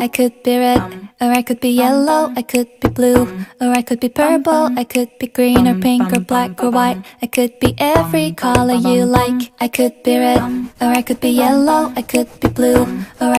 I could be red, or I could be yellow, I could be blue, or I could be purple, I could be green or pink or black or white. I could be every color you like. I could be red, or I could be yellow, I could be blue, or